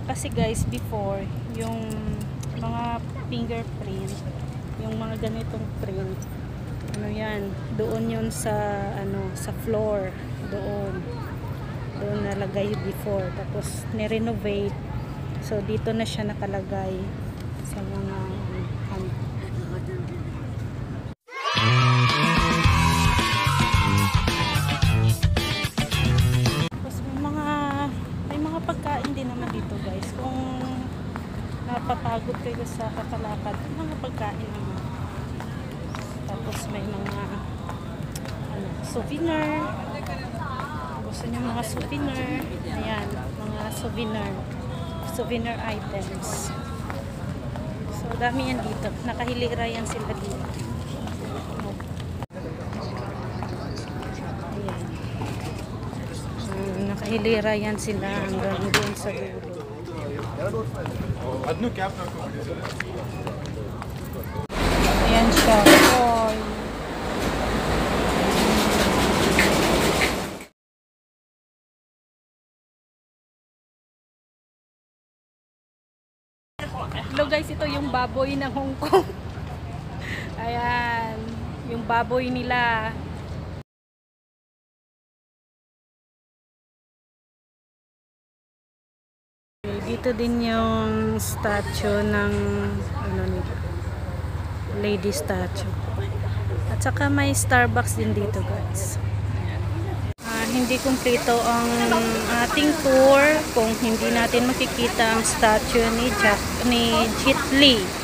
Kasi guys, before, yung mga fingerprint, yung mga ganitong print, ano yan, doon yun sa, sa floor, doon nalagay before. Tapos, ni-renovate. So, dito na siya nakalagay sa mga, pagkain din naman dito guys. Kung napapagod kayo sa kakalakad, mga pagkain naman. Tapos may mga souvenir. Gusto nyo mga souvenir, ayan, mga souvenir items. So dami yan dito, nakahilira yan sila dito. Nakahilira yan sila hanggang doon sa dulo. Ayan siya. Hello guys, ito yung baboy ng Hong Kong. Ayan, yung baboy nila. Dito din yung statue ng lady statue. At saka may Starbucks din dito guys. Hindi kumpleto ang ating tour kung hindi natin makikita ang statue ni Jet Li.